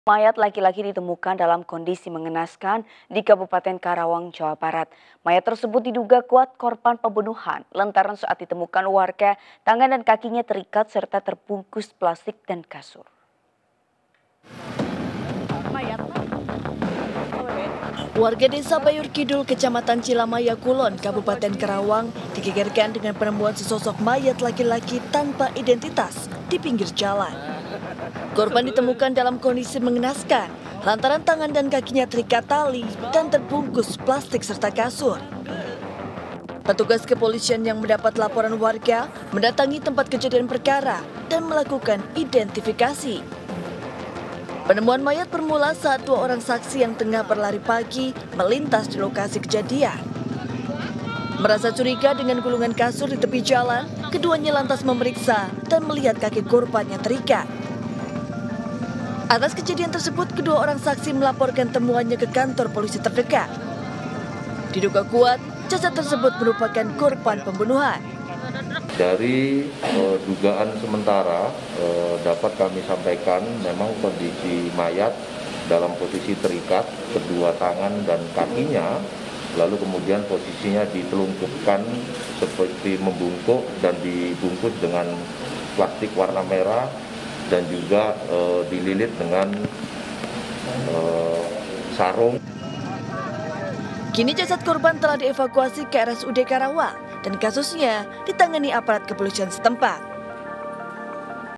Mayat laki-laki ditemukan dalam kondisi mengenaskan di Kabupaten Karawang, Jawa Barat. Mayat tersebut diduga kuat korban pembunuhan lantaran saat ditemukan warga, tangan dan kakinya terikat serta terbungkus plastik dan kasur. Warga desa Bayur Kidul, Kecamatan Cilamaya Kulon, Kabupaten Karawang, digegerkan dengan penemuan sesosok mayat laki-laki tanpa identitas di pinggir jalan. Korban ditemukan dalam kondisi mengenaskan lantaran tangan dan kakinya terikat tali dan terbungkus plastik serta kasur. Petugas kepolisian yang mendapat laporan warga mendatangi tempat kejadian perkara dan melakukan identifikasi. Penemuan mayat bermula saat dua orang saksi yang tengah berlari pagi melintas di lokasi kejadian. Merasa curiga dengan gulungan kasur di tepi jalan, keduanya lantas memeriksa dan melihat kaki korban yang terikat. Atas kejadian tersebut, kedua orang saksi melaporkan temuannya ke kantor polisi terdekat. Diduga kuat, jasad tersebut merupakan korban pembunuhan. Dari dugaan sementara dapat kami sampaikan memang kondisi mayat dalam posisi terikat kedua tangan dan kakinya, lalu kemudian posisinya ditelungkupkan seperti membungkuk dan dibungkus dengan plastik warna merah dan juga dililit dengan sarung. Kini jasad korban telah dievakuasi ke RSUD Karawang dan kasusnya ditangani aparat kepolisian setempat.